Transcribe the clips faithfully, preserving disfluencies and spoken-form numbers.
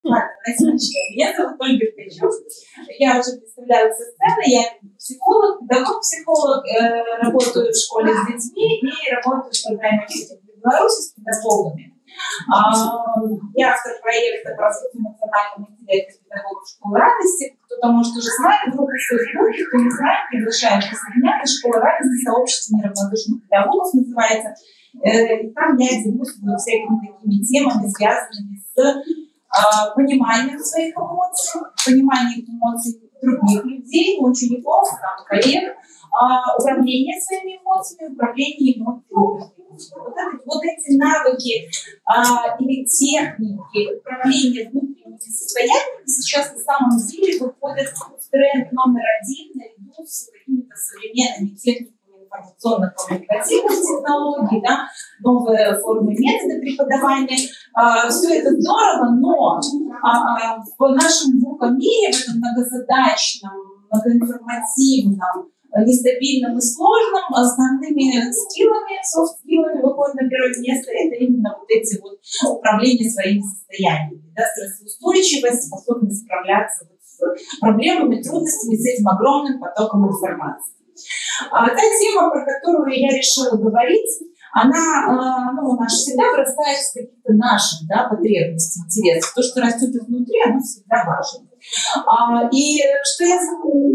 Ладно, давайте начнем. Меня зовут Ольга Ткачук. Я уже представляю со сцены. Я психолог, педагог-психолог, э, работаю в школе с детьми и работаю в программе «Учитель в Беларуси» с педагогами. А, я автор проекта по развитию эмоционального интеллекта педагогов школы радости. Кто-то, может, уже знает группу в Фейсбуке, кто не знает, приглашаем присоединяться. Школа радости, сообщество неравнодушных педагогов называется. Э, и там я делюсь всякими такими темами, связанными с э, пониманием своих эмоций, пониманием эмоций других людей, учеников, там, коллег, э, управление своими эмоциями, управление эмоциями. Вот, это, вот эти навыки а, или техники управления внутренними состояниями сейчас на самом деле выходят в тренд номер один наряду с какими-то современными техниками информационно-коммуникативных технологий, да, новые формы, методы преподавания. А, все это здорово, но а, в нашем мире, в этом многозадачном, многоинформативном, нестабильным и сложным, основными скиллами, софт-скиллами выходят на первое место, это именно вот эти вот управление своими состояниями, да, стрессоустойчивость, способность справляться вот с проблемами, трудностями, с этим огромным потоком информации. А та тема, про которую я решила говорить, она, ну, она всегда вырастает из каких-то наших, да, потребностей, интересов. То, что растет изнутри, оно всегда важно. А, и что я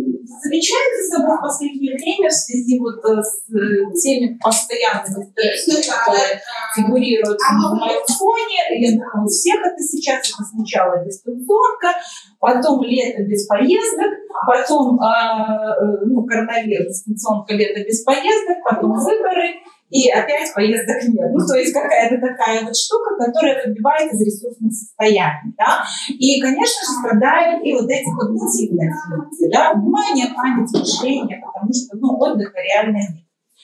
замечаю за собой в последнее время в связи вот с теми постоянными стрессами, которые фигурируют в моем фоне, я думаю, у всех это сейчас, это сначала дистанционка, потом лето без поездок, потом а, ну, коронавирус, дистанционка, лето без поездок, потом выборы, и опять поездок нет. Ну, то есть какая-то такая вот штука, которая выбивает из ресурсных состояний, да. И, конечно же, страдают и вот эти когнитивные функции, да, внимание, память, мышление, потому что, ну, отдыха реально нет.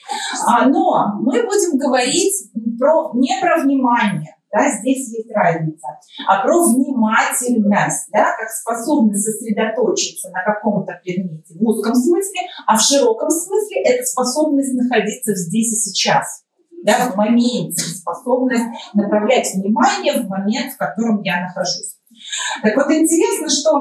А, но мы будем говорить про, не про внимание, да, здесь есть разница, а про внимательность, да, как способность сосредоточиться на каком-то предмете в узком смысле, а в широком смысле это способность находиться здесь и сейчас, да, в моменте, способность направлять внимание в момент, в котором я нахожусь. Так вот, интересно, что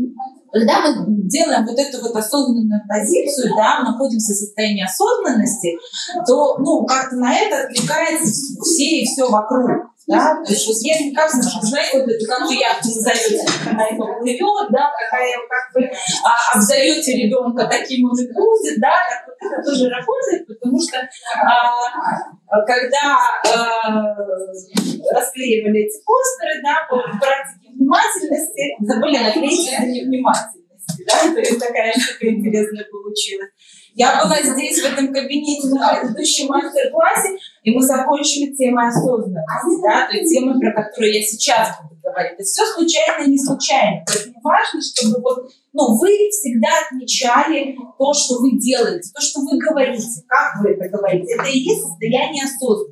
когда мы делаем вот эту вот осознанную позицию, да, находимся в состоянии осознанности, то, ну, как-то на это отвлекается все и все вокруг. Да? То есть вот если как вы знаете, вот, как вы яхту назовете, когда его плывет, да, какая, как вы а, обзовете ребенка, таким он и будет, да, так вот это тоже работает, потому что а, когда а, расклеивали эти постеры, да, по практике внимательности, забыли наклеить это невнимательности, да, то есть такая штука интересная получилась. Я была здесь, в этом кабинете, на предыдущем мастер-классе, и мы закончили темой осознанности, да, той темы, про которую я сейчас буду говорить. Это все случайно и не случайно. Поэтому важно, чтобы вот, ну, вы всегда отмечали то, что вы делаете, то, что вы говорите, как вы это говорите. Это и есть состояние осознанности.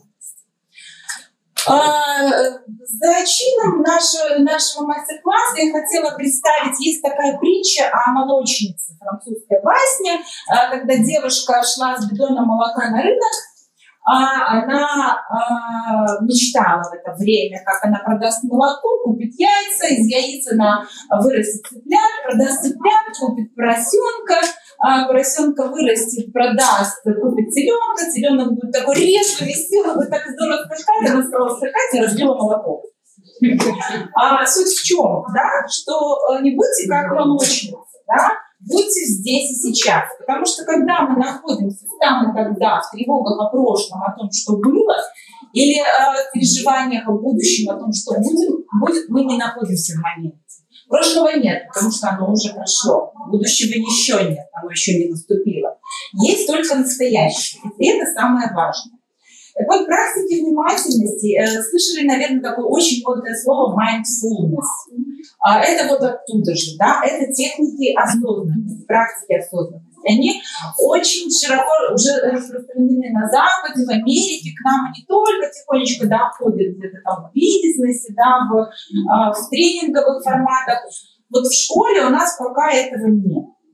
За чином нашего, нашего мастер-класса я хотела представить, есть такая притча о молочнице, французская басня, когда девушка шла с бидоном молока на рынок, она мечтала в это время, как она продаст молоко, купит яйца, из яиц она вырастет цыплят, продаст цыплят, купит поросенка, а поросенка вырастет, продаст, купит теленка, теленок будет такой резвый, веселый, будет так здорово скакать, она стала скакать и разлила молоко. А суть в чем, да, что не будьте как молочница, да, будьте здесь и сейчас, потому что когда мы находимся там и тогда, в тревогах о прошлом, о том, что было, или в переживаниях о будущем, о том, что будет, будет, мы не находимся в моменте. Прошлого нет, потому что оно уже прошло. Будущего еще нет, оно еще не наступило. Есть только настоящее. И это самое важное. Так вот, практики внимательности. Э, слышали, наверное, такое очень модное слово mindfulness. А, это вот оттуда же, да, это техники осознанности, практики осознанности. Они очень широко уже распространены на Западе, в Америке, к нам они только тихонечко доходят где-то там в бизнесе, да, в, в тренинговых форматах. Вот в школе у нас пока этого нет.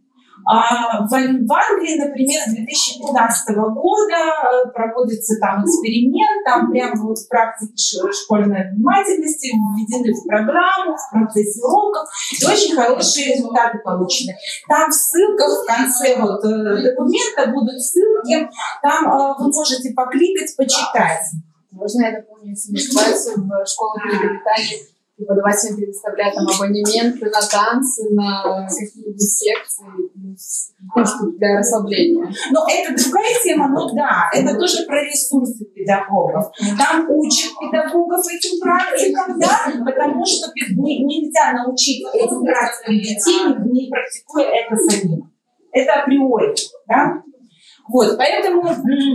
А в Англии, например, с две тысячи пятнадцатого года проводится там эксперимент, там прямо вот в практике школьной внимательности введены в программу, в процессе уроков, и очень хорошие результаты получены. Там в ссылках в конце вот документа будут ссылки, там вы можете покликать, почитать. Можно я дополню, если не ошибаюсь, в школах Великобритании преподавателям предоставляют там абонементы на танцы, на какие-нибудь секции, ну, что для расслабления. Но это другая тема, ну да, это тоже про ресурсы педагогов. Там учат педагогов этим практикам, да, потому что нельзя научить этим практикам детей, не практикуя это самим. Это априори, да. Вот, поэтому...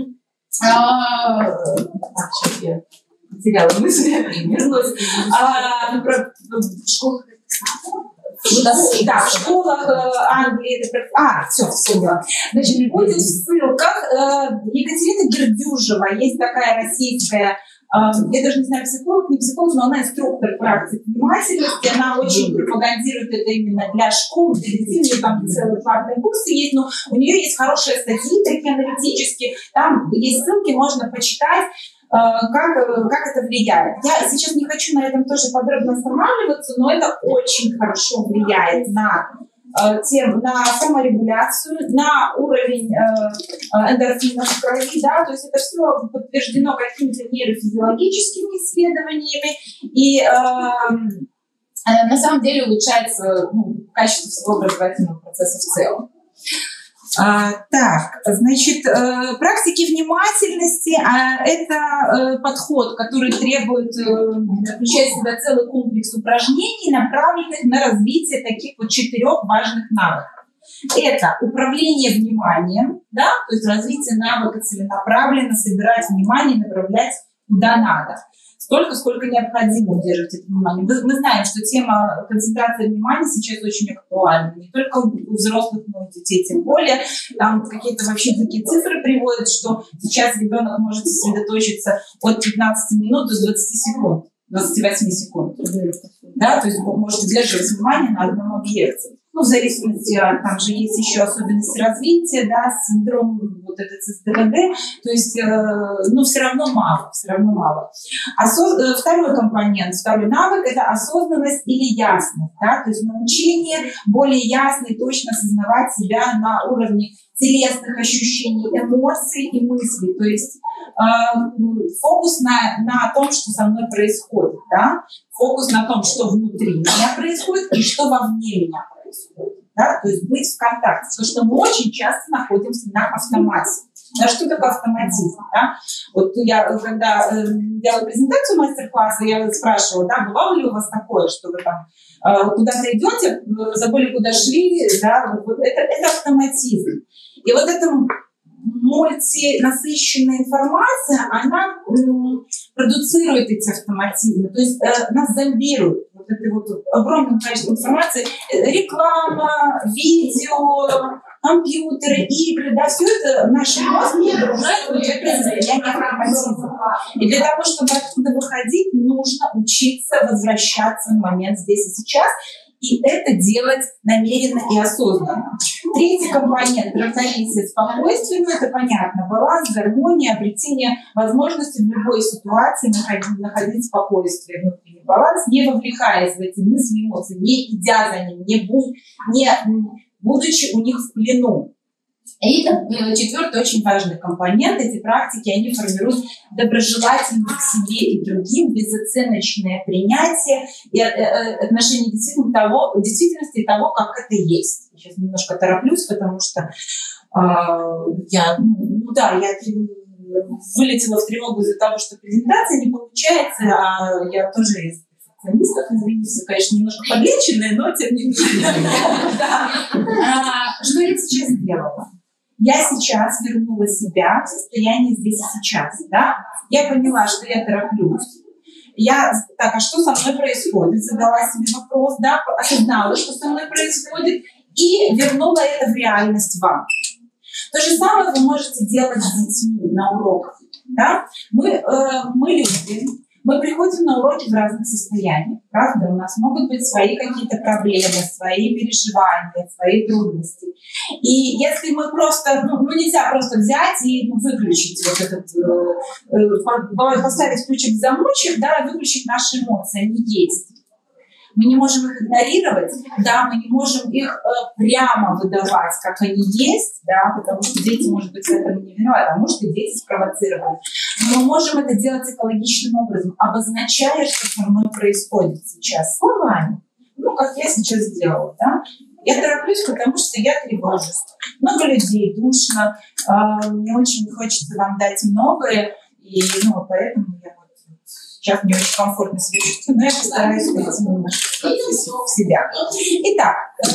А, так, сейчас я потеряла мысль, вернусь. А, про, в школах, да, в школах Англии, это, а, все, все, да. Значит, будет в ссылках Екатерина Гердюжева, есть такая российская, я даже не знаю, психолог, не психолог, но она инструктор практик внимательности, она очень пропагандирует это именно для школ, для детей, у нее там целые платные курсы есть, но у нее есть хорошие статьи, такие аналитические, там есть ссылки, можно почитать, как, как это влияет. Я сейчас не хочу на этом тоже подробно останавливаться, но это очень хорошо влияет на тем, на саморегуляцию, на уровень э, эндорфинов в крови, да, то есть это все подтверждено какими-то нейрофизиологическими исследованиями, и э, э, на самом деле улучшается ну, качество всего образовательного процесса в целом. А, так, значит, э, практики внимательности а, – это э, подход, который требует, э, включает в себя целый комплекс упражнений, направленных на развитие таких вот четырех важных навыков. Это управление вниманием, да, то есть развитие навыка целенаправленно, собирать внимание, направлять куда надо. Столько, сколько необходимо удерживать это внимание. Мы, мы знаем, что тема концентрации внимания сейчас очень актуальна. Не только у взрослых, но и у детей тем более. Там какие-то вообще дикие цифры приводят, что сейчас ребенок может сосредоточиться от пятнадцати минут до двадцати секунд, двадцати восьми секунд. Да, то есть может удерживать внимание на одном объекте. Ну, в зависимости от, там же есть еще особенности развития, да, синдром вот этот эс дэ вэ гэ, то есть, э, ну, все равно мало, все равно мало. Осоз... Второй компонент, второй навык – это осознанность или ясность, да, то есть научение более ясно и точно осознавать себя на уровне телесных ощущений, эмоций и мыслей, то есть э, фокус на, на том, что со мной происходит, да, фокус на том, что внутри меня происходит и что вовне меня происходит. Да? То есть быть в контакте. Потому что мы очень часто находимся на автомате. Да, что такое автоматизм? Да? Вот я, когда э, делала презентацию мастер-класса, я спрашивала, да, бывало ли у вас такое, что вы там э, куда-то идете, забыли, куда шли, да, вот это, это автоматизм. И вот эта мультинасыщенная информация, она м, продуцирует эти автоматизмы, то есть э, нас зомбирует. Вот это вот огромное количество информации, реклама, видео, компьютеры, игры, да, все это наш мозг погружает в это состояние автоматизма. И для того, чтобы оттуда выходить, нужно учиться возвращаться в момент здесь и сейчас, и это делать намеренно и осознанно. Третий компонент – равновесие, спокойствие, ну это понятно, баланс, гармония, обретение возможности в любой ситуации находить, находить спокойствие, внутренний баланс, не вовлекаясь в эти мысли, эмоции, не идя за ним, не, будь, не будучи у них в плену. И четвертый очень важный компонент, эти практики, они формируют доброжелательность к себе и другим, безоценочное принятие и отношение действительно того, действительности того, как это есть. Я сейчас немножко тороплюсь, потому что э, я, ну да, я вылетела в тревогу из-за того, что презентация не получается, а я тоже из перфекционистов, извините, конечно, немножко подлеченная, но тем не менее. Что я сейчас сделала? Я сейчас вернула себя в состояние здесь и сейчас, да? Я поняла, что я тороплюсь. Я, так, а что со мной происходит? Задала себе вопрос, да, осознала, что со мной происходит, и вернула это в реальность вам. То же самое вы можете делать с детьми на уроках, да? Мы, э, мы люди, Мы приходим на уроки в разных состояниях, правда? У нас могут быть свои какие-то проблемы, свои переживания, свои трудности. И если мы просто, ну, ну нельзя просто взять и ну, выключить вот этот, э, э, поставить ключик в замочек, да, и выключить наши эмоции, они есть. Мы не можем их игнорировать, да, мы не можем их э, прямо выдавать, как они есть, да, потому что дети, может быть, в этом не виноваты, а может, и дети спровоцированы. Но мы можем это делать экологичным образом, обозначая, что со мной происходит сейчас словами. Ну, как я сейчас сделала, да. Я тороплюсь, потому что я тревожусь. Много людей, душно, э, мне очень не хочется вам дать многое, и ну, поэтому я вот сейчас мне очень комфортно себя чувствую, но я постараюсь войти немножко в себя. Итак,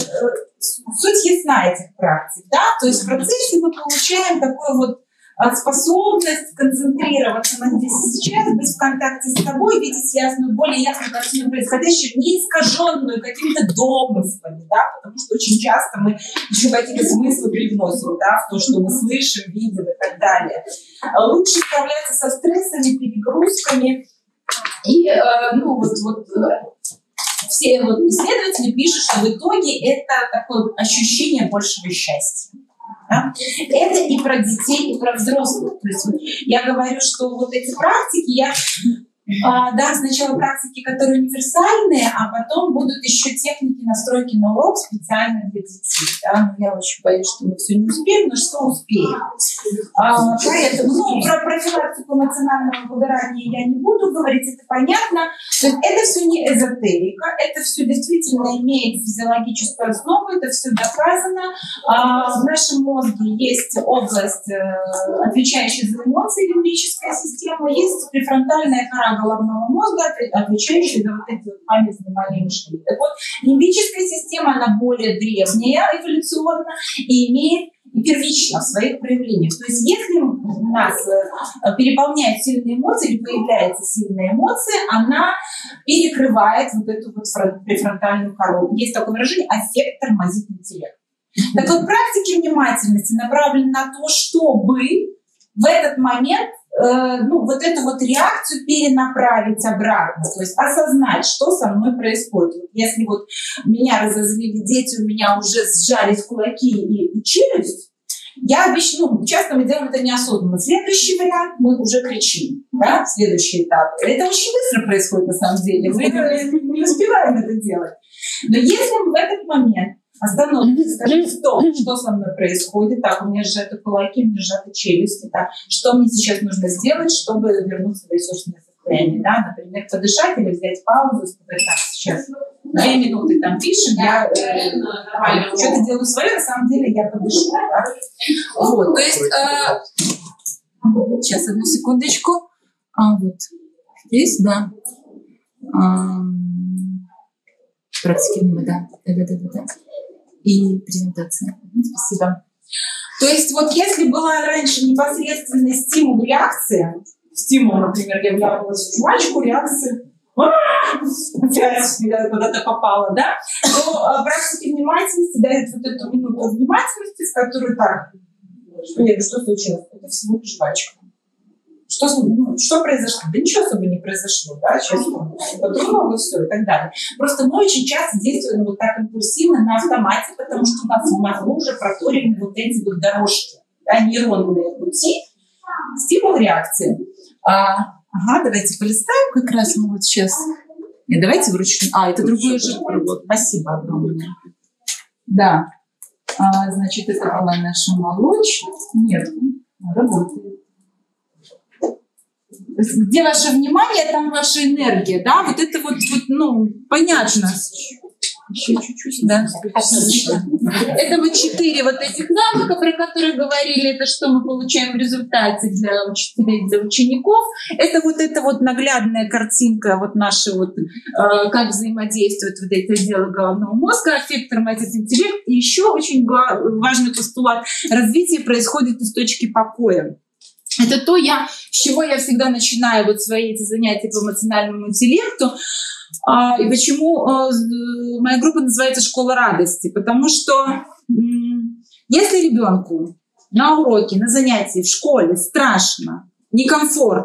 суть ясна этих практик, да, то есть в процессе мы получаем такую вот способность концентрироваться на здесь и сейчас, быть в контакте с тобой, видеть ясную, более ясную картину происходящего, не искаженную какими-то домыслами, да, потому что очень часто мы еще какие-то смыслы привносим, да, в то, что мы слышим, видим и так далее. Лучше справляться со стрессами, перегрузками. И э, ну, вот, вот, все вот исследователи пишут, что в итоге это такое ощущение большего счастья. Да? Это и про детей, и про взрослых. То есть я говорю, что вот эти практики, я а, да, сначала практики, которые универсальные, а потом будут еще техники настройки на урок специально для детей. Да? Я очень боюсь, что мы все не успеем, но что успеем. А, поэтому, ну, про профилактику эмоционального выгорания я не буду говорить, это понятно. То есть это все не эзотерика, это все действительно имеет физиологическую основу, это все доказано. А, в нашем мозге есть область, отвечающая за эмоции, лимбическая система, есть префронтальная кора головного мозга, отвечающая за вот эти вот память, внимание и мышление. Так вот, лимбическая система, она более древняя эволюционно и имеет первично в своих проявлениях. То есть если нас переполняют сильные эмоции или появляется сильная эмоция, она перекрывает вот эту вот префронтальную кору. Есть такое выражение «аффект тормозит интеллект». Так вот, практики внимательности направлены на то, чтобы в этот момент э, ну, вот эту вот реакцию перенаправить обратно, то есть осознать, что со мной происходит. Вот если вот меня разозлили дети, у меня уже сжались кулаки и, и челюсть, я обычно, ну, часто мы делаем это неосознанно. Следующий вариант, мы уже кричим, да, следующий этап. Это очень быстро происходит на самом деле, мы не успеваем это делать. Но если мы в этот момент остановимся, скажем, стоп, что со мной происходит, так, у меня сжаты кулаки, у меня сжаты челюсти, так, что мне сейчас нужно сделать, чтобы вернуться в ресурсное состояние, да, например, подышать или взять паузу, сказать, так, сейчас две минуты там пишем, я э, что-то делаю свое, на самом деле я подышу, да? Вот, то есть, э, сейчас, одну секундочку, а, вот, здесь, да, а, практики внимания, да, да, да, да, да. И презентация. Спасибо. То есть вот если была раньше непосредственный стимул, реакция, стимул, например, я вляпалась в жвачку, реакция опять я куда-то попала, да, то практики внимательности дают вот эту минуту внимательности, с которой так, нет, что случилось? Это всего лишь жвачка. Что, ну, что произошло? Да ничего особо не произошло, да, сейчас по-другому все и так далее. Просто мы очень часто действуем вот так импульсивно на автомате, потому что у нас в мозгу уже проторены вот эти вот дорожки, да, нейронные пути, стимул реакции. А, ага, давайте полистаем как раз мы вот сейчас. Нет, давайте вручную. А, это другой же. Спасибо огромное. Да. А, значит, это была наша молочь. Нет, работает. Где ваше внимание, там ваша энергия, да? Вот это вот, вот ну, понятно. Еще чуть-чуть, да? Отлично. Это вот четыре вот этих навыка, про которые говорили, это что мы получаем в результате для учителей, для учеников. Это вот эта вот наглядная картинка, вот наши вот, э, как взаимодействуют вот эти отделы головного мозга, аффект, тормозит интеллект. И еще очень важный постулат: развитие происходит из точки покоя. Это то, я, с чего я всегда начинаю вот свои эти занятия по эмоциональному интеллекту. А, и почему а, моя группа называется «Школа радости». Потому что м- если ребенку на уроке, на занятии в школе страшно, некомфортно,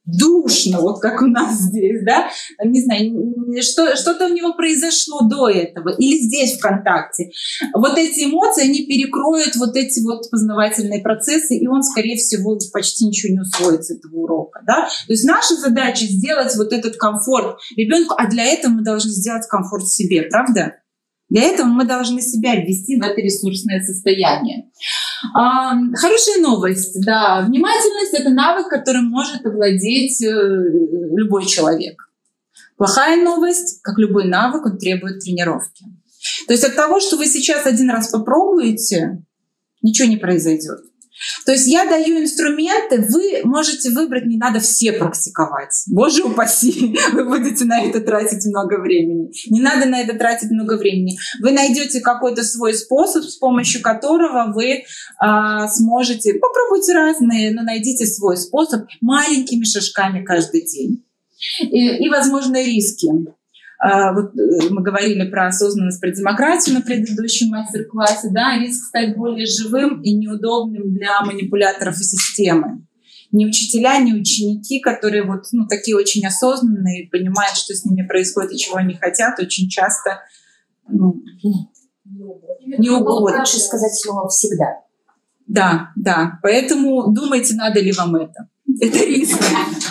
душно, вот как у нас здесь, да, не знаю, что, что-то у него произошло до этого, или здесь ВКонтакте. Вот эти эмоции, они перекроют вот эти вот познавательные процессы, и он, скорее всего, почти ничего не усвоит с этого урока, да. То есть наша задача сделать вот этот комфорт ребенку, а для этого мы должны сделать комфорт себе, правда? Для этого мы должны себя ввести в это ресурсное состояние. А, хорошая новость. Да, внимательность — это навык, которым может овладеть э, любой человек. Плохая новость, как любой навык, он требует тренировки. То есть от того, что вы сейчас один раз попробуете, ничего не произойдет. То есть я даю инструменты, вы можете выбрать, не надо все практиковать. Боже упаси, вы будете на это тратить много времени. Не надо на это тратить много времени. Вы найдете какой-то свой способ, с помощью которого вы а, сможете, попробуйте разные, но найдите свой способ маленькими шажками каждый день. И, и возможные риски. Uh, вот мы говорили про осознанность, про демократию на предыдущем мастер-классе, да, риск стать более живым и неудобным для манипуляторов и системы. Ни учителя, ни ученики, которые вот, ну, такие очень осознанные, понимают, что с ними происходит и чего они хотят, очень часто ну, не угодно. Лучше сказать слово «всегда». Да, да. Поэтому думайте, надо ли вам это. Это риск.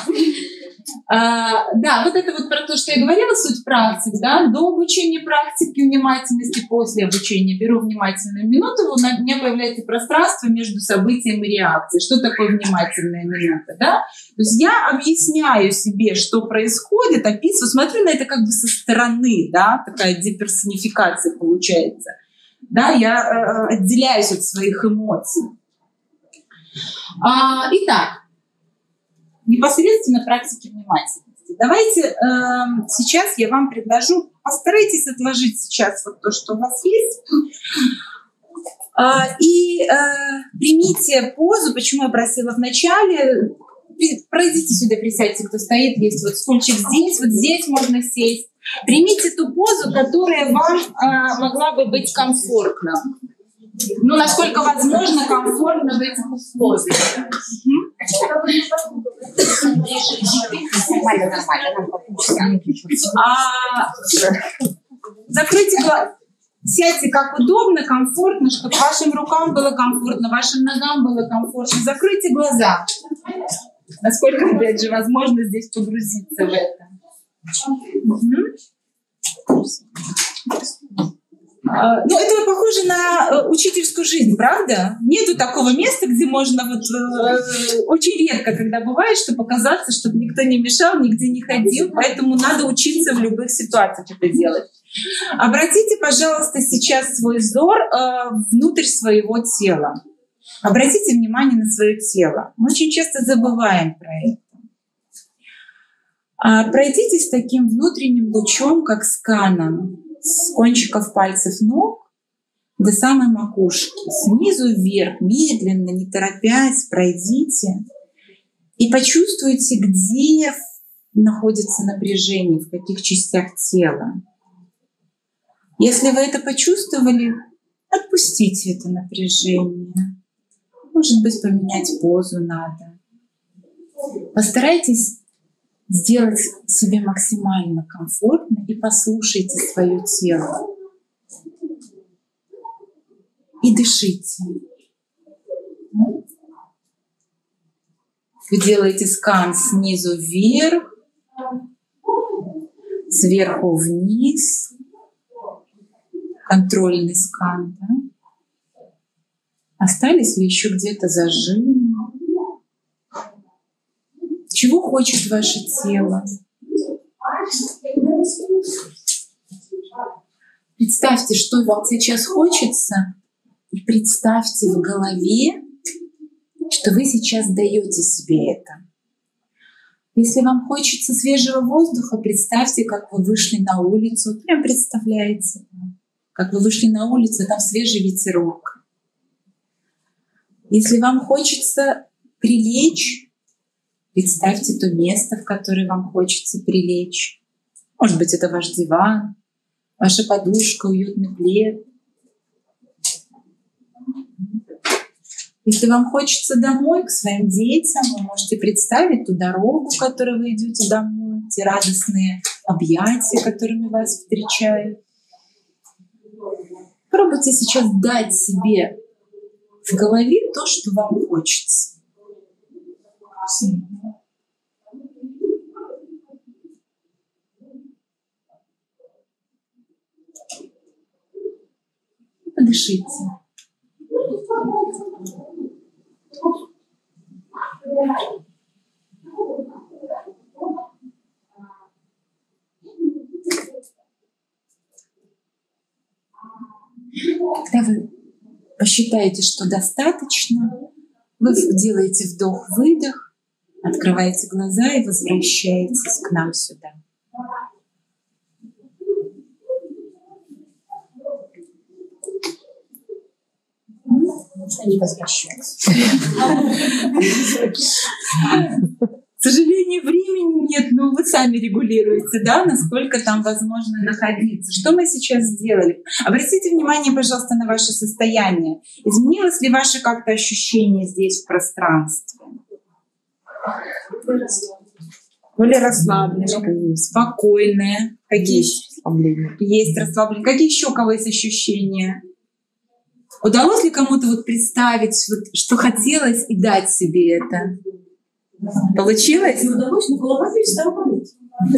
А, да, вот это вот про то, что я говорила, суть практик, да, до обучения практики внимательности, после обучения беру внимательную минуту, у меня появляется пространство между событием и реакцией. Что такое внимательная минута, да? То есть я объясняю себе, что происходит, описываю, смотрю на это как бы со стороны, да, такая деперсонификация получается. Да, я э, отделяюсь от своих эмоций. А, итак, непосредственно практики внимательности. Давайте э, сейчас я вам предложу, постарайтесь отложить сейчас вот то, что у вас есть, э, и э, примите позу, почему я просила вначале, пройдите сюда, присядьте, кто стоит, есть вот стульчик здесь, вот здесь можно сесть. Примите ту позу, которая вам э, могла бы быть комфортна. Ну, насколько возможно, комфортно в этих условиях. Нормально, нормально. А, закройте глаза. Сядьте как удобно, комфортно, чтобы вашим рукам было комфортно, вашим ногам было комфортно. Закройте глаза. Насколько, опять же, возможно здесь погрузиться в это. Угу. Ну, это похоже на учительскую жизнь, правда? Нету такого места, где можно вот э, очень редко, когда бывает, чтобы показаться, чтобы никто не мешал, нигде не ходил, поэтому надо учиться в любых ситуациях это делать. Обратите, пожалуйста, сейчас свой взор э, внутрь своего тела. Обратите внимание на свое тело. Мы очень часто забываем про это. А пройдитесь таким внутренним лучом, как сканом, с кончиков пальцев ног до самой макушки. Снизу вверх, медленно, не торопясь, пройдите и почувствуйте, где находится напряжение, в каких частях тела. Если вы это почувствовали, отпустите это напряжение. Может быть, поменять позу надо. Постарайтесь сделать себе максимально комфортно и послушайте свое тело. И дышите. Вы делаете скан снизу вверх, сверху вниз. Контрольный скан, да? Остались ли еще где-то зажимы? Чего хочет ваше тело? Представьте, что вам сейчас хочется, и представьте в голове, что вы сейчас даете себе это. Если вам хочется свежего воздуха, представьте, как вы вышли на улицу. Прям представляете, как вы вышли на улицу, там свежий ветерок. Если вам хочется прилечь, представьте то место, в которое вам хочется прилечь. Может быть, это ваш диван, ваша подушка, уютный плед. Если вам хочется домой, к своим детям, вы можете представить ту дорогу, которой вы идете домой, те радостные объятия, которыми вас встречают. Пробуйте сейчас дать себе в голове то, что вам хочется. Подышите. Когда вы посчитаете, что достаточно, вы делаете вдох-выдох, открываете глаза и возвращаетесь к нам сюда. Они возвращаются. К сожалению, времени нет, но вы сами регулируете, да, насколько там возможно находиться. Что мы сейчас сделали? Обратите внимание, пожалуйста, на ваше состояние. Изменилось ли ваше как-то ощущение здесь в пространстве? Более расслабленное, спокойное. Какие Есть расслабление. Есть расслабление. Какие еще у кого есть ощущения? Удалось ли кому-то вот представить, вот, что хотелось, и дать себе это? Получилось? Не удалось, но голова перестала болеть.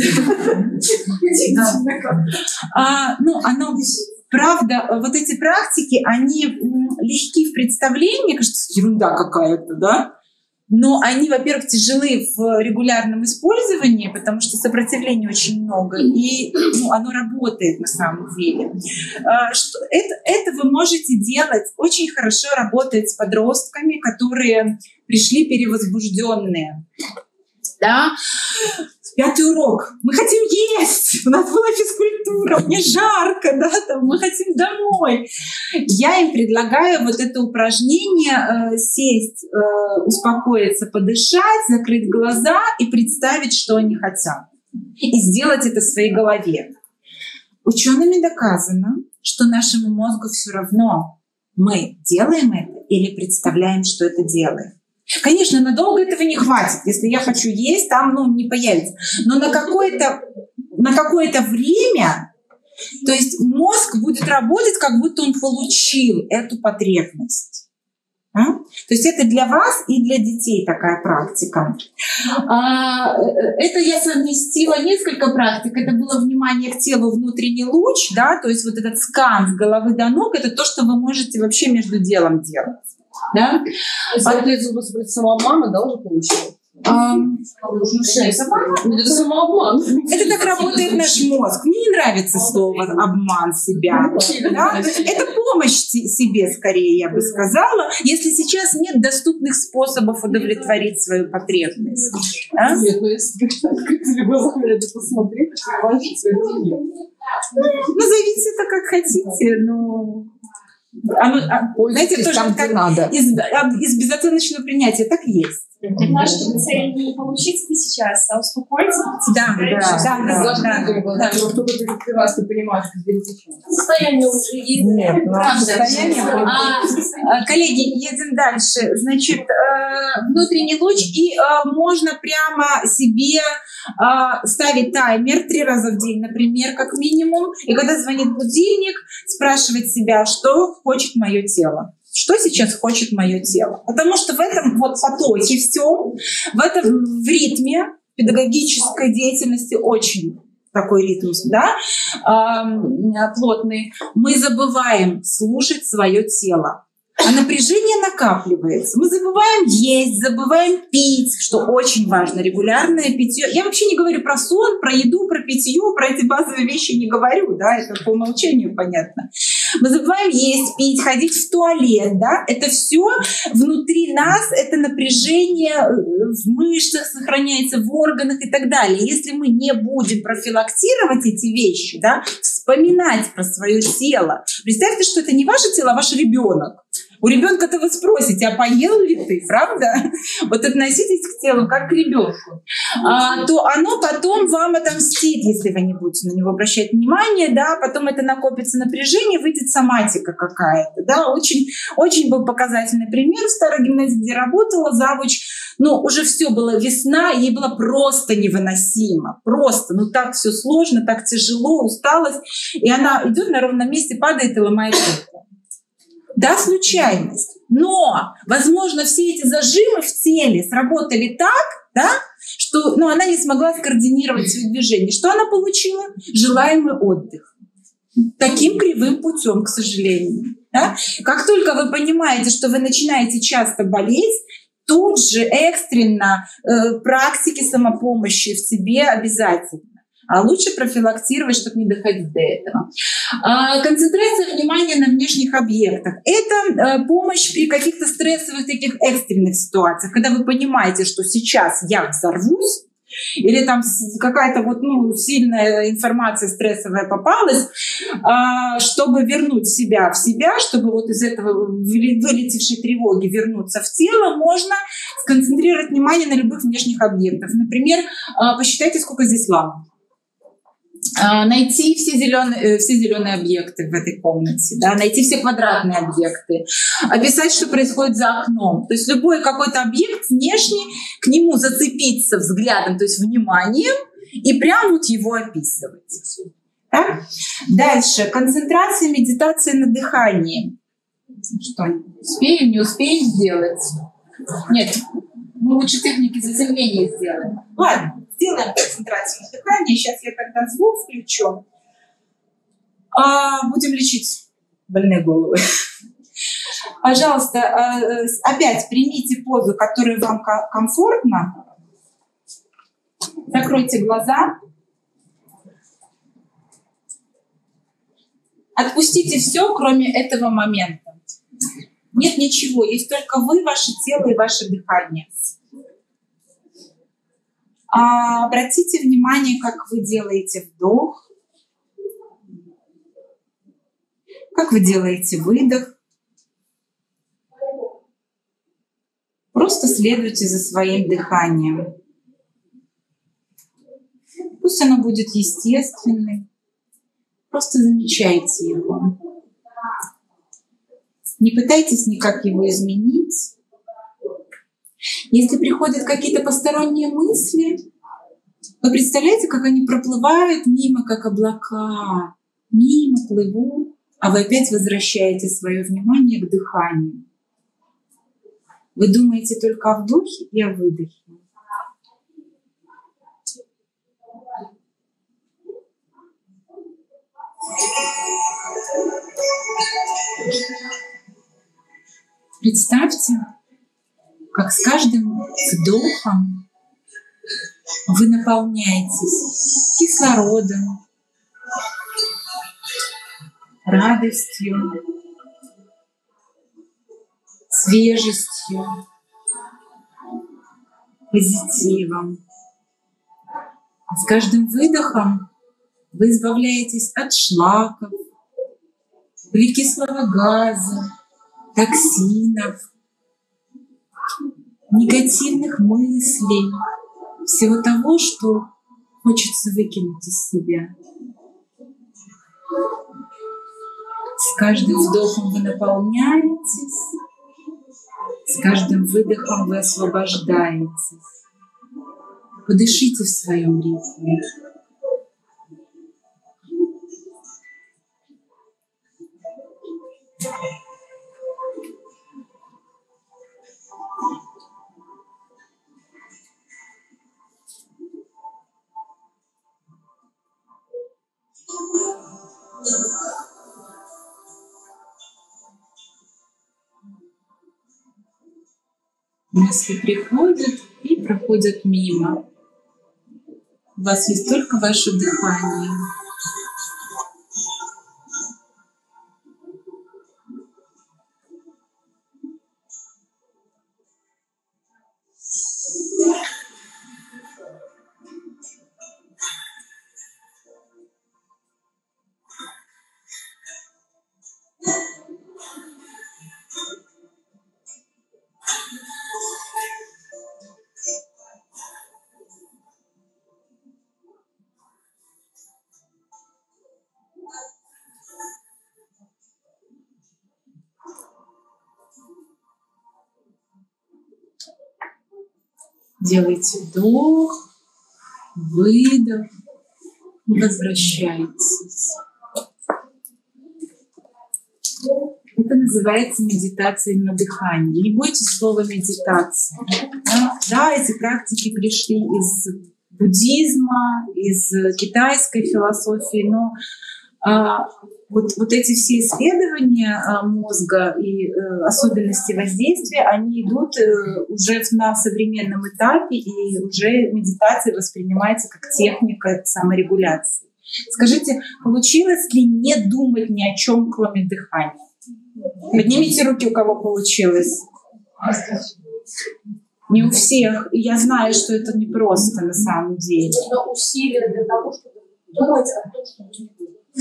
А, ну, оно, правда, вот эти практики, они легки в представлении, кажется, ерунда какая-то, да? Но они, во-первых, тяжелы в регулярном использовании, потому что сопротивления очень много, и ну, оно работает на самом деле. Что это, это вы можете делать, очень хорошо работает с подростками, которые пришли перевозбужденные. Да? Пятый урок. Мы хотим есть. У нас была физкультура. Мне жарко, да, там, мы хотим домой. Я им предлагаю вот это упражнение э, сесть, э, успокоиться, подышать, закрыть глаза и представить, что они хотят. И сделать это в своей голове. Учеными доказано, что нашему мозгу все равно, мы делаем это или представляем, что это делаем. Конечно, надолго этого не хватит. Если я хочу есть, там ну, не появится. Но на какое-то, на какое-то время, то есть мозг будет работать, как будто он получил эту потребность. А? То есть это для вас и для детей такая практика. А, это я совместила несколько практик. Это было внимание к телу, внутренний луч, да, то есть вот этот скан с головы до ног, это то, что вы можете вообще между делом делать. Да? А это самообман, да, уже получилось? А, Это самообман. это так работает наш мозг. Мне не нравится слово «обман себя». Да? Это помощь себе, скорее, я бы сказала, если сейчас нет доступных способов удовлетворить свою потребность. Да? Нет, ну если открытыми глазами это посмотреть, то важно свои нет. Назовите это как хотите, но... Оно, а, знаете, тоже там, как надо. Из, из безоценочного принятия так есть. Да, чтобы цель не получить сейчас, а успокоиться. Да, да, да, да, да, да. Только ты прекрасно понимаешь, что здесь сейчас. Состояние уже есть. Нет, ну, Правда. Состояние. А, А, коллеги, едем дальше. Значит, э, внутренний луч, и э, можно прямо себе э, ставить таймер три раза в день, например, как минимум. И когда звонит будильник, спрашивать себя, что хочет мое тело. Что сейчас хочет мое тело? Потому что в этом вот потоке всем, в этом в ритме педагогической деятельности очень такой ритм, да, э, плотный, мы забываем слушать свое тело. А напряжение накапливается. Мы забываем есть, забываем пить, что очень важно, регулярное питье. Я вообще не говорю про сон, про еду, про питье, про эти базовые вещи не говорю, да, это по умолчанию понятно. Мы забываем есть, пить, ходить в туалет, да, это все внутри нас, это напряжение в мышцах сохраняется, в органах и так далее. Если мы не будем профилактировать эти вещи, да, вспоминать про свое тело, представьте, что это не ваше тело, а ваш ребенок. У ребенка-то вы спросите, а поел ли ты, правда? Вот относитесь к телу как к ребенку. А, то оно потом вам отомстит, если вы не будете на него обращать внимание, да, потом это накопится напряжение, выйдет соматика какая-то, да, очень, очень был показательный пример в старой гимназии, где работала завуч, ну, уже все было весна, ей было просто невыносимо, просто, ну, так все сложно, так тяжело, усталость, и она идет на ровном месте, падает и ломает руку. Да, случайность. Но, возможно, все эти зажимы в теле сработали так, да, что ну, она не смогла скоординировать свои движения. Что она получила? Желаемый отдых. Таким кривым путем, к сожалению. Да? Как только вы понимаете, что вы начинаете часто болеть, тут же экстренно э, практики самопомощи в себе обязательно. А лучше профилактировать, чтобы не доходить до этого. Концентрация внимания на внешних объектах. Это помощь при каких-то стрессовых таких экстренных ситуациях, когда вы понимаете, что сейчас я взорвусь, или там какая-то вот, ну, сильная информация стрессовая попалась, чтобы вернуть себя в себя, чтобы вот из этого вылетевшей тревоги вернуться в тело, можно сконцентрировать внимание на любых внешних объектах. Например, посчитайте, сколько здесь ламп. Найти все зеленые, все зеленые объекты в этой комнате, да, найти все квадратные объекты, описать, что происходит за окном. То есть любой какой-то объект внешний, к нему зацепиться взглядом, то есть вниманием, и прям вот его описывать. Да? Дальше. Концентрация, медитация на дыхании. Что, успеем, не успеем сделать? Нет, мы лучше техники заземления сделаем. Ладно. Сделаем концентрацию на дыхании. Сейчас я тогда звук включу. А, будем лечить больные головы. Пожалуйста, опять примите позу, которая вам комфортна. Закройте глаза. Отпустите все, кроме этого момента. Нет ничего, есть только вы, ваше тело и ваше дыхание. А обратите внимание, как вы делаете вдох, как вы делаете выдох. Просто следуйте за своим дыханием. Пусть оно будет естественным. Просто замечайте его. Не пытайтесь никак его изменить. Если приходят какие-то посторонние мысли, вы представляете, как они проплывают мимо, как облака, мимо плывут, а вы опять возвращаете свое внимание к дыханию. Вы думаете только о вдохе и о выдохе. Представьте, как с каждым вдохом вы наполняетесь кислородом, радостью, свежестью, позитивом. А с каждым выдохом вы избавляетесь от шлаков, углекислого газа, токсинов, негативных мыслей, всего того, что хочется выкинуть из себя. С каждым вдохом вы наполняетесь, с каждым выдохом вы освобождаетесь. Подышите в своем ритме. Мысли приходят и проходят мимо. У вас есть только ваше дыхание. Делайте вдох, выдох, возвращайтесь. Это называется медитацией на дыхании. Не бойтесь слова медитация. Да, да, эти практики пришли из буддизма, из китайской философии, но а, вот, вот эти все исследования а, мозга и а, особенности воздействия, они идут а, уже на современном этапе, и уже медитация воспринимается как техника саморегуляции. Скажите, получилось ли не думать ни о чем, кроме дыхания? Поднимите руки, у кого получилось. Не у всех. И я знаю, что это непросто на самом деле. Но усилия для того, чтобы думать о том, что не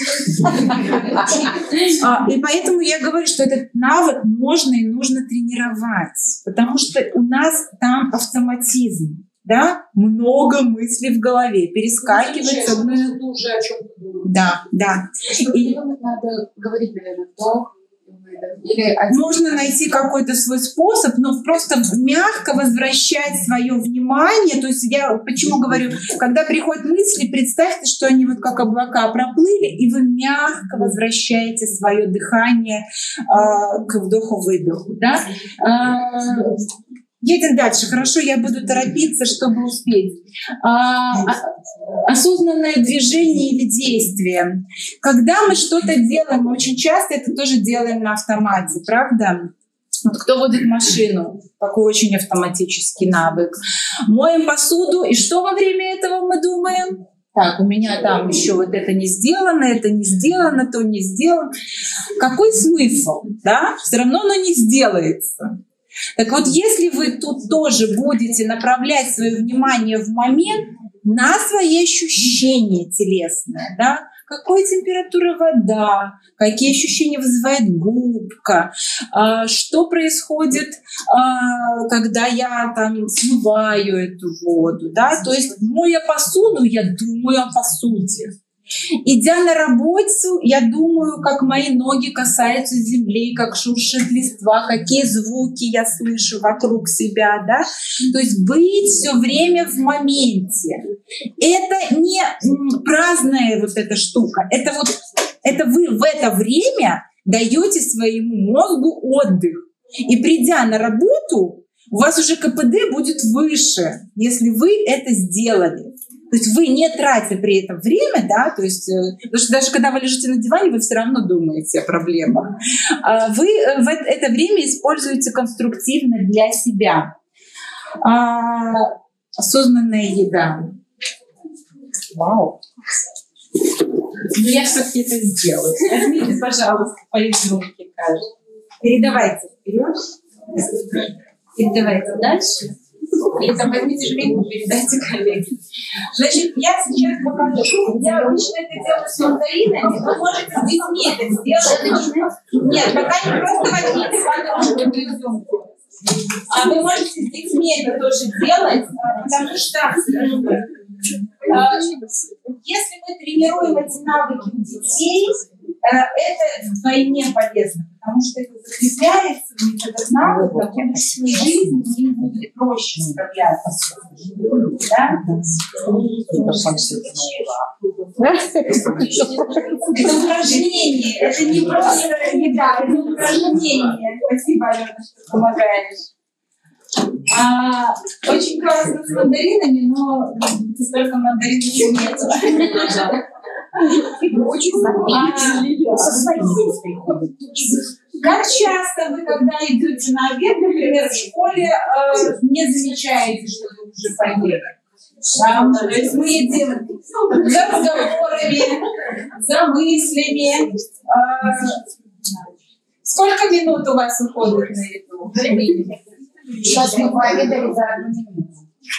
будет. И поэтому я говорю, что этот навык можно и нужно тренировать. Потому что у нас там автоматизм. Да? Много мыслей в голове. Перескакивать с одной... уже о чем-то думать. Да, да. И надо говорить, наверное, вдох. Или можно найти какой-то свой способ, но просто мягко возвращать свое внимание. То есть я почему говорю, когда приходят мысли, представьте, что они вот как облака проплыли, и вы мягко возвращаете свое дыхание э, к вдоху-выдоху. Да? Э, едем дальше. Хорошо, я буду торопиться, чтобы успеть. А, осознанное движение или действие. Когда мы что-то делаем, мы очень часто это тоже делаем на автомате, правда? Вот кто водит машину? Такой очень автоматический навык. Моем посуду, и что во время этого мы думаем? Так, у меня там еще вот это не сделано, это не сделано, то не сделано. Какой смысл? Да? Все равно оно не сделается. Так вот, если вы тут тоже будете направлять свое внимание в момент на свои ощущения телесные, да, какой температура вода, какие ощущения вызывает губка, что происходит, когда я там смываю эту воду, да, то есть моя посуду, я думаю о посуде. Идя на работу, я думаю, как мои ноги касаются земли, как шуршит листва, какие звуки я слышу вокруг себя, да? То есть быть все время в моменте. Это не праздная вот эта штука. Это вот, это вы в это время даете своему мозгу отдых. И придя на работу, у вас уже ка пэ дэ будет выше, если вы это сделали. То есть вы не тратите при этом время, да, то есть, потому что даже когда вы лежите на диване, вы все равно думаете о проблемах. Вы в это время используете конструктивно для себя. Осознанная еда. Вау. Ну, я все-таки это сделаю. Возьмите, пожалуйста, по рисунке, кажется. Передавайте вперед. Передавайте дальше. Или там возьмите жменьку, передайте коллеге. Значит, я сейчас покажу. Я обычно это делаю с мандаринами. Вы можете с детьми это сделать. Нет, пока не просто возьмите подложку эту изюмку. А вы можете с детьми это тоже делать, потому что если мы тренируем эти навыки у детей, это вдвойне полезно, потому что это закрепляется, и этот навык в будущей жизни им будет проще справляться. Да? Это упражнение, это не просто еда, это упражнение. Спасибо, Алена, что помогаешь. А, очень классно с мандаринами, но столько мандаринов нет. Как часто вы, когда идете на обед, например, в школе, э, не замечаете, что вы уже поели? Да, то есть мы едим за разговорами, за мыслями. Э, сколько минут у вас уходит на еду? Сейчас мы пообедали за одну минуту.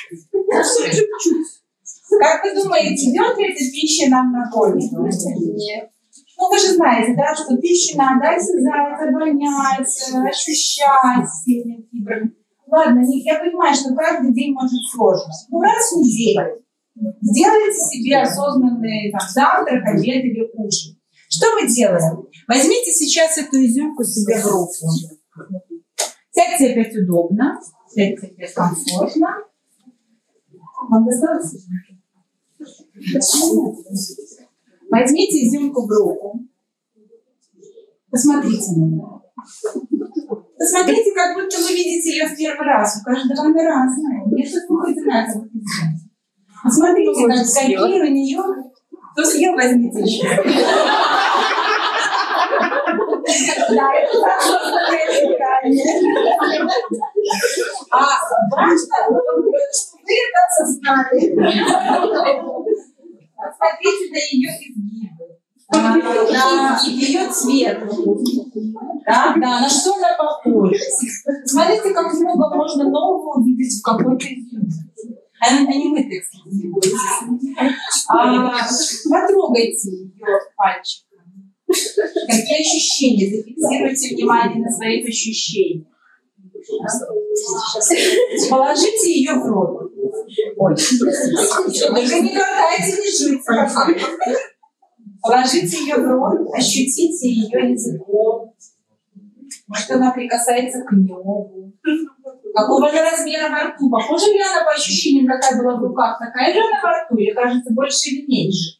Как вы думаете, идет ли эта пища нам на пользу? Нет. Ну, вы же знаете, да, что пищу надо осязать, обонять, ощущать всеми фибрами. Ладно, я понимаю, что каждый день может сложно. Ну, раз в неделю сделайте себе осознанный там, завтрак, обед или ужин. Что мы делаем? Возьмите сейчас эту изюмку себе в руку. Сядьте опять удобно, сядьте опять комфортно. Вам досталось? Возьмите изюмку в руку. Посмотрите на нее. Посмотрите, как будто вы видите ее в первый раз. У каждого она разная. Нет такого одинаковых изюмок. Посмотрите, как, какие у нее... Кто съел, возьмите еще. Да, это хорошее питание. А важно, чтобы вы это осознали. Посмотрите на ее изгибы, на ее цвет. Да, да, на что она похожа. Смотрите, как много можно нового увидеть в какой-то изюмке. Они, они мытые, кстати, не бойтесь. А, потрогайте ее пальчиком. Какие ощущения? Зафиксируйте внимание на своих ощущениях. Положите ее в рот. Ой. Только не катайте, не жуйте. Положите ее в рот, ощутите ее языком. Может, она прикасается к небу. Какого же размера во рту? Похожа ли она по ощущениям, какая была в руках? Такая же она во рту? Или кажется больше или меньше?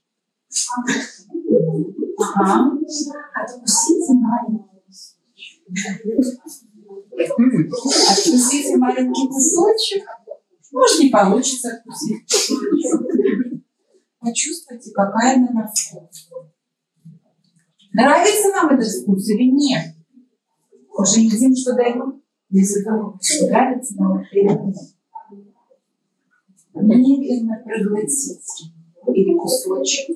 Ага. Откусите маленький. Откусите маленький кусочек. Может, не получится откусить. Почувствуйте, какая она на вкус. Нравится нам этот вкус или нет? Уже едим, что даем? Если думаете, нравится нам это или нет. Медленно проглотите. Или кусочек.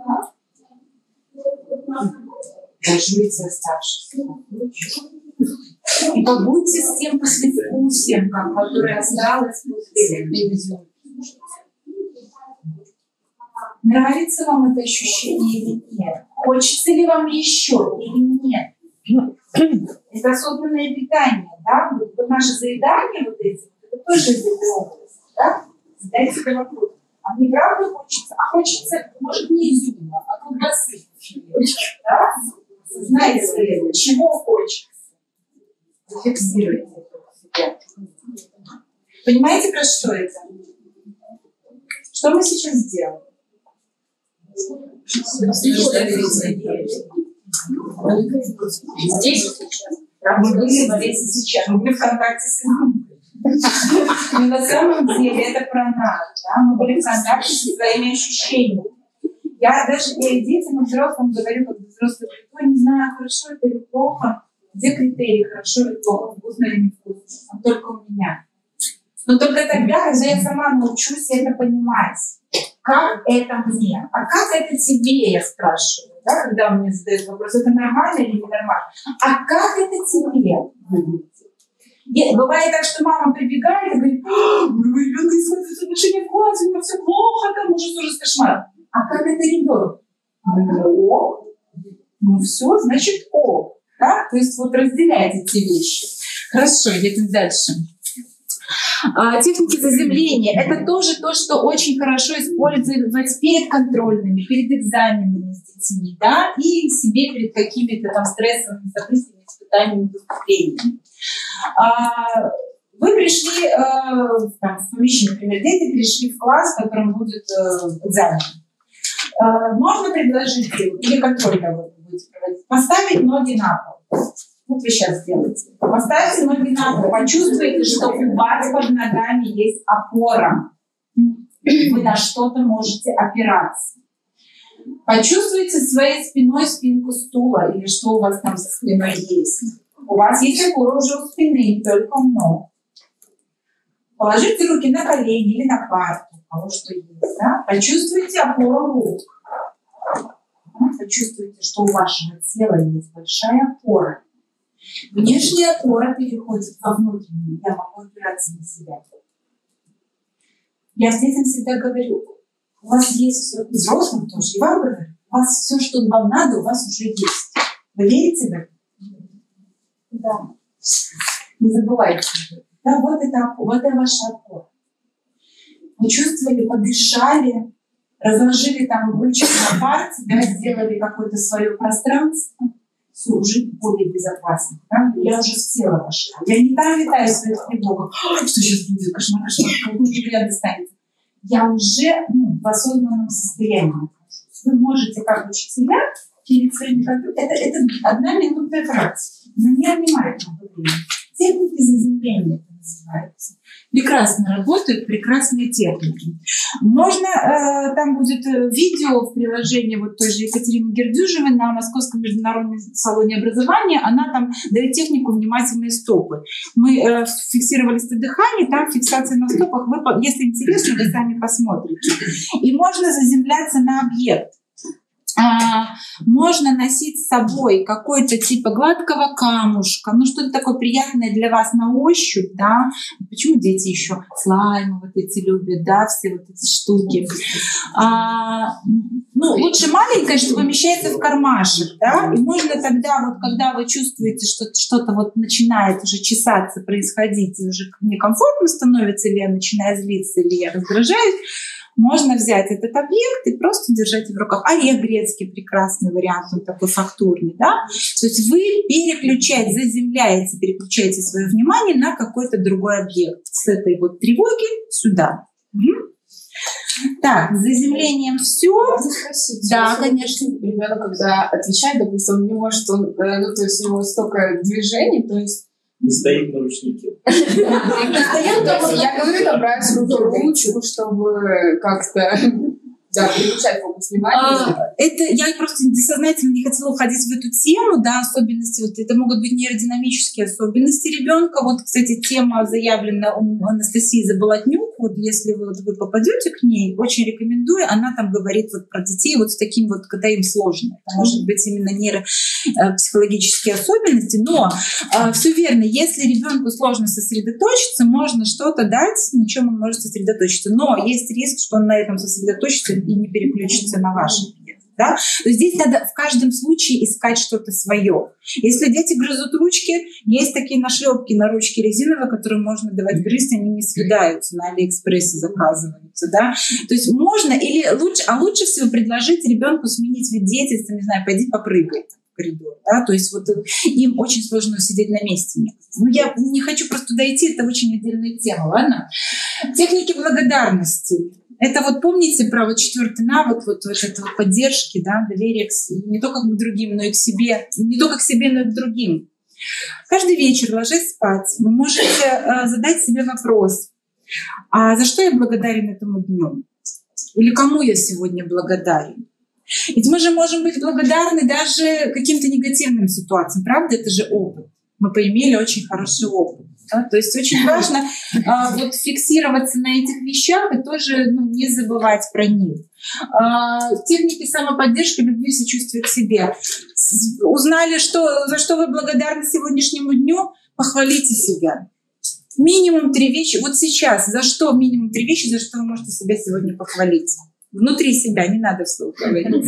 Дожуйте оставшийся. И побудьте с тем послевкусием, которое осталось после этой изюмки. Нравится вам это ощущение или нет? Хочется ли вам еще или нет? Это осознанное питание, да? Вот, вот наше заедание, вот эти, это тоже из этой области, да? Задайте себе вопрос. А мне правда хочется? А хочется, может, не изюма, а колбасы. Да? Знаете, чего хочется? Зафиксируйте это у себя. Понимаете, про что это? Что мы сейчас сделаем? Здесь сейчас. Мы были здесь и сейчас. Мы были в контакте с изюмкой. Но на самом деле это про нас. Да? Мы были в контакте со своими ощущениями. Я даже я и детям, и взрослым говорю, как взрослый, я не знаю, хорошо это или плохо. Где критерии, хорошо или плохо, вкусно или невкусно? Он только у меня. Но только тогда, когда я сама научусь это понимать. Как это мне? А как это тебе, я спрашиваю, да, когда мне задают вопрос, это нормально или ненормально? А как это тебе выглядит? И бывает так, что мама прибегает и говорит, вы, ребенка исходят отношения в классе, у меня все плохо, там ужас, ужас, кошмар. А как это ребенок? О, ну все, значит о. Да? То есть вот разделяйте эти вещи. Хорошо, едем дальше. А, техники заземления – это тоже то, что очень хорошо использовать перед контрольными, перед экзаменами с детьми, да, и себе перед какими-то там стрессовыми событиями, испытаниями, выступлениями. А, вы пришли а, там, в помещение, например, дети пришли в класс, в котором будет а, экзамен. А, можно предложить или контрольно вы будете проводить, поставить ноги на пол. Вот вы сейчас сделаете. Поставьте ноги на пол. Почувствуйте, что у вас под ногами есть опора. Вы на что-то можете опираться. Почувствуйте своей спиной спинку стула или что у вас там со спиной есть. У вас есть опора уже у спины, не только у ног. Положите руки на колени или на парту, у кого что есть. Да? Почувствуйте опору рук. Почувствуйте, что у вашего тела есть большая опора. Внешняя опора переходит во внутреннюю. Я могу опираться на себя. Я с детям всегда говорю, у вас есть все, и взрослым тоже, и вам говорю, у вас все, что вам надо, у вас уже есть. Вы верите в это? Да. Не забывайте. Да, вот это, вот это ваша опора. Вы чувствовали, подышали, разложили там ручки на парте, да, сделали какое-то свое пространство. Все, уже более безопасно. Да? Я уже в тело вошла. Я не там летаю в своих тревогах. Что сейчас будет? Кошмар, кошмар. Какой вариант достанется? я уже ну, в осознанном состоянии. Вы можете как учителя перед своими компьютерами, это, это одна минутная практика, но не отнимает много времени. Техники заземления это называется. Прекрасно работают, прекрасные техники. Можно, э, там будет видео в приложении вот той же Екатерины Гердюжевой на Московском международном салоне образования. Она там дает технику внимательные стопы. Мы э, фиксировали дыхание, там фиксация на стопах. Вы, если интересно, вы сами посмотрите. И можно заземляться на объект. А, можно носить с собой какой-то типа гладкого камушка, ну что-то такое приятное для вас на ощупь, да. Почему дети еще слаймы вот эти любят, да, все вот эти штуки. А, ну, лучше маленькое, что помещается в кармашек, да, и можно тогда вот, когда вы чувствуете, что что-то вот начинает уже чесаться, происходить, и уже некомфортно становится, или я начинаю злиться, или я раздражаюсь, можно взять этот объект и просто держать в руках. Орех грецкий прекрасный вариант, он такой фактурный, да. То есть вы переключаете, заземляете, переключаете свое внимание на какой-то другой объект. С этой вот тревоги сюда. Угу. Так, с заземлением все. Да, конечно. Ребенок, когда отвечает, допустим, он не может, он, ну, то есть у него столько движений, то есть не стоит на ручнике. Я говорю, там брать ручку, чтобы как-то да, переключать фокус внимания. Это я просто сознательно не хотела уходить в эту тему, да, особенности, вот это могут быть нейродинамические особенности ребенка. Вот, кстати, тема заявлена у Анастасии Заболотнюк. Вот если вы, вот, вы попадете к ней, очень рекомендую. Она там говорит вот про детей вот с таким вот, когда им сложно. Это может быть именно нейропсихологические особенности, но э, все верно. Если ребенку сложно сосредоточиться, можно что-то дать, на чем он может сосредоточиться. Но есть риск, что он на этом сосредоточится и не переключится на ваши объекты. Да? То есть здесь надо в каждом случае искать что-то свое. Если дети грызут ручки, есть такие нашлепки на ручки резиновые, которые можно давать грызть, они не съедаются, на Алиэкспрессе заказываются. Да? То есть можно, или лучше, а лучше всего предложить ребенку сменить вид деятельности, не знаю, пойди попрыгай в коридор. Да? То есть вот им очень сложно сидеть на месте. Ну, я не хочу просто туда идти, это очень отдельная тема, ладно? Техники благодарности. Это вот помните про вот четвертый навык, вот, вот этой вот поддержки, да, доверия к, не только к другим, но и к себе, не только к себе, но и к другим. Каждый вечер, ложась спать, вы можете э, задать себе вопрос: а за что я благодарен этому дню? Или кому я сегодня благодарен? Ведь мы же можем быть благодарны даже каким-то негативным ситуациям, правда? Это же опыт. Мы поимели очень хороший опыт. Да? То есть очень важно а, вот фиксироваться на этих вещах и тоже ну, не забывать про них. А, техники самоподдержки, любви, сочувствия к себе. С, узнали, что, за что вы благодарны сегодняшнему дню, похвалите себя. Минимум три вещи. Вот сейчас, за что минимум три вещи, за что вы можете себя сегодня похвалить? Внутри себя, не надо вслух говорить.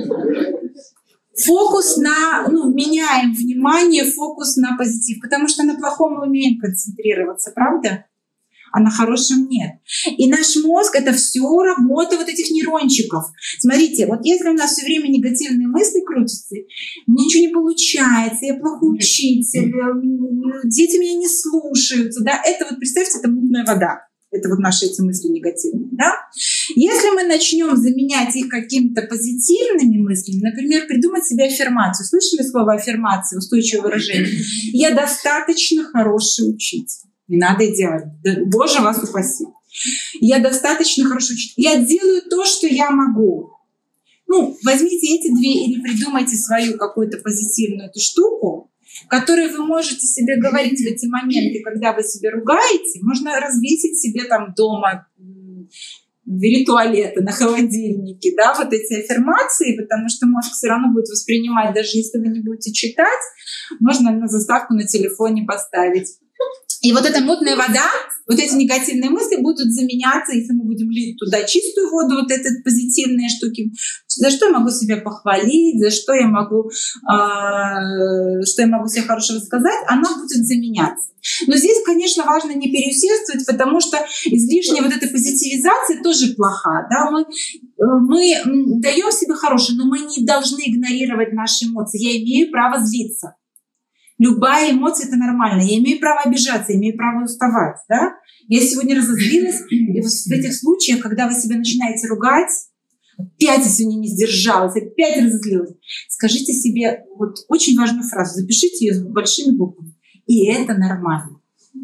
Фокус на, ну, меняем внимание, фокус на позитив, потому что на плохом мы умеем концентрироваться, правда? А на хорошем нет. И наш мозг — это все работа вот этих нейрончиков. Смотрите, вот если у нас все время негативные мысли крутятся, мне ничего не получается, я плохой учитель, дети меня не слушаются, да, это вот, представьте, это мутная вода. Это вот наши эти мысли негативные, да? Если мы начнем заменять их какими-то позитивными мыслями, например, придумать себе аффирмацию. Слышали слово аффирмация, устойчивое выражение? Я достаточно хороший учитель. Не надо и делать. Боже, вас упаси. Я достаточно хороший учитель. Я делаю то, что я могу. Ну, возьмите эти две или придумайте свою какую-то позитивную эту штуку, которые вы можете себе говорить в эти моменты, когда вы себя ругаете. Можно развесить себе там дома в двери туалета, на холодильнике, да, вот эти аффирмации, потому что мозг все равно будет воспринимать, даже если вы не будете читать, можно на заставку на телефоне поставить. И вот эта мутная вода, вот эти негативные мысли будут заменяться, если мы будем лить туда чистую воду, вот эти позитивные штуки. За что я могу себя похвалить, за что я могу, э, что я могу себе хорошего сказать, она будет заменяться. Но здесь, конечно, важно не переусердствовать, потому что излишняя вот эта позитивизация тоже плоха. Да? Мы, мы даем себе хорошее, но мы не должны игнорировать наши эмоции. Я имею право злиться. Любая эмоция — это нормально. Я имею право обижаться, я имею право уставать. Да? Я сегодня разозлилась, и вот в этих случаях, когда вы себя начинаете ругать, опять я сегодня не сдержалась, опять разозлилась, скажите себе вот очень важную фразу, запишите ее с большими буквами. И это нормально.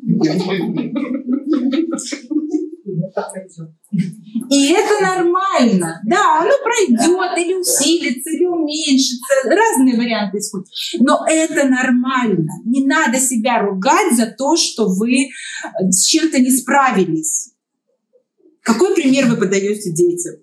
И это нормально. Да, оно пройдет или усилится, или уменьшится. Разные варианты исходят. Но это нормально. Не надо себя ругать за то, что вы с чем-то не справились. Какой пример вы подаете детям?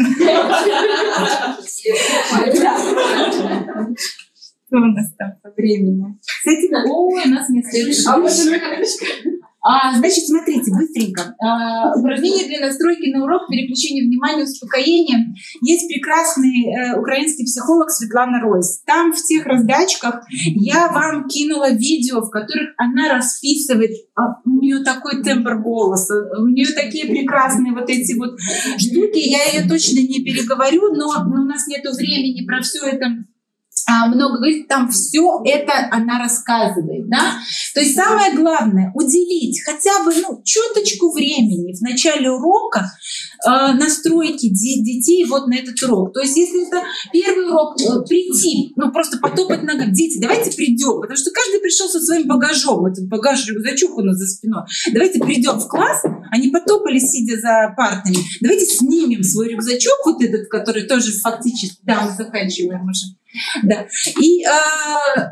Что у нас там по времени? С этим, ой, у нас не следующий. А, значит, смотрите, быстренько. А, упражнение для настройки на урок, переключения внимания, успокоения. Есть прекрасный э, украинский психолог Светлана Ройс. Там в тех раздачках я вам кинула видео, в которых она расписывает. А, у нее такой тембр голоса, у нее такие прекрасные вот эти вот штуки. Я ее точно не переговорю, но, но у нас нет времени про все это а, много говорить. Там все это она рассказывает, да? То есть самое главное — уделить хотя бы ну, чуточку времени в начале урока э, настройки де- детей вот на этот урок. То есть если это первый урок, э, прийти, ну просто потопать ногами. Дети, давайте придем, потому что каждый пришел со своим багажом, этот багаж, рюкзачок у нас за спиной. Давайте придем в класс, они потопали, сидя за партами. Давайте снимем свой рюкзачок, вот этот, который тоже фактически, да, мы заканчиваем уже. Да. И э,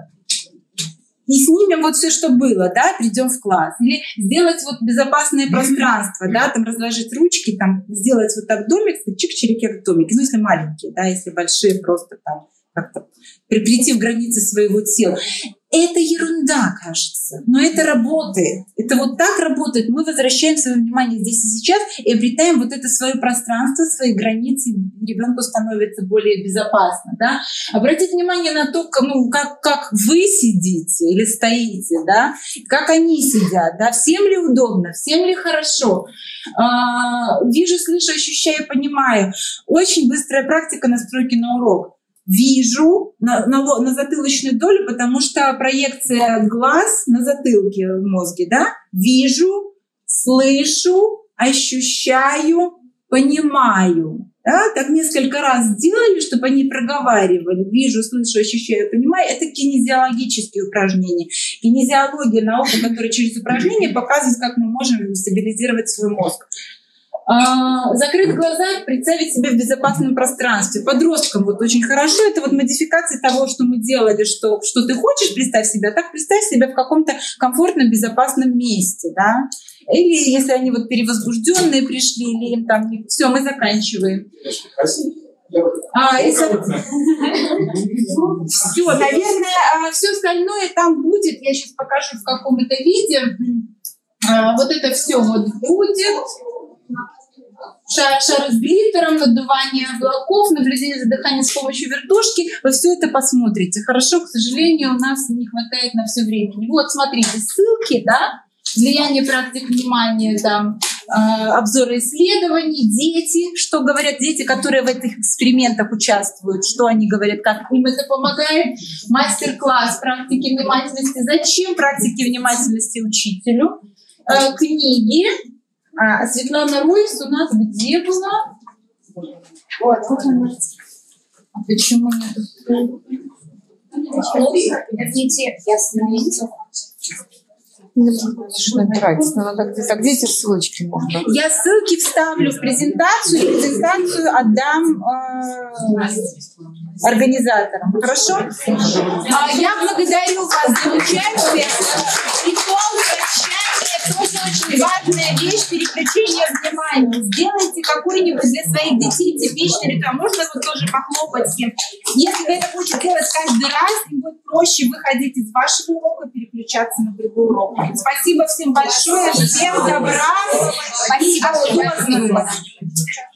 И снимем вот все, что было, да, придем в класс. Или сделать вот безопасное пространство, да, там разложить ручки, там сделать вот так домик, чик-чирик домик. Ну, если маленькие, да, если большие, просто там как-то прийти в границы своего тела. Это ерунда, кажется, но это работает. Это вот так работает. Мы возвращаем свое внимание здесь и сейчас и обретаем вот это свое пространство, свои границы. Ребенку становится более безопасно. Да? Обратите внимание на то, ну, как, как вы сидите или стоите, да? Как они сидят. Да? Всем ли удобно, всем ли хорошо. А, вижу, слышу, ощущаю, понимаю. Очень быстрая практика настройки на урок. Вижу на, на, на затылочную долю, потому что проекция глаз на затылке в мозге, да? Вижу, слышу, ощущаю, понимаю. Да? Так несколько раз сделали, чтобы они проговаривали. Вижу, слышу, ощущаю, понимаю. Это кинезиологические упражнения. Кинезиология — наука, которая через упражнения показывает, как мы можем стабилизировать свой мозг. А, закрыть глаза, представить себя в безопасном пространстве. Подросткам вот очень хорошо. Это вот модификация того, что мы делали, что, что ты хочешь, представь себя, так представь себя в каком-то комфортном, безопасном месте, да. Или если они вот перевозбужденные пришли, или им там все, мы заканчиваем. А, и со... Все, наверное, все остальное там будет. Я сейчас покажу в каком это виде. А, вот это все вот будет. Шар, шары с глиттером, надувание облаков, наблюдение за дыханием с помощью вертушки. Вы все это посмотрите. Хорошо, к сожалению, у нас не хватает на все времени. Вот, смотрите, ссылки, да, влияние практик внимания, там, э, обзоры исследований, дети, что говорят дети, которые в этих экспериментах участвуют, что они говорят, как им это помогает. Мастер-класс практики внимательности. Зачем практики внимательности учителю? Э, книги. А Светлана Ройс у нас где была? Вот, вот она. А почему нет? Верните, я остановите. Набирать. Надо где-то, где эти ссылочки можно? Я ссылки вставлю в презентацию, презентацию отдам э, организаторам. Хорошо? А я благодарю вас за участие. И полное счастье. Это тоже очень важная вещь — переключение внимания. Сделайте какой-нибудь для своих детей типичный ритуал. Можно вот тоже похлопать всем. Если вы это будете делать каждый раз, им будет проще выходить из вашего урока и переключаться на другой урок. Спасибо всем большое. Всем добра. Спасибо. Спасибо.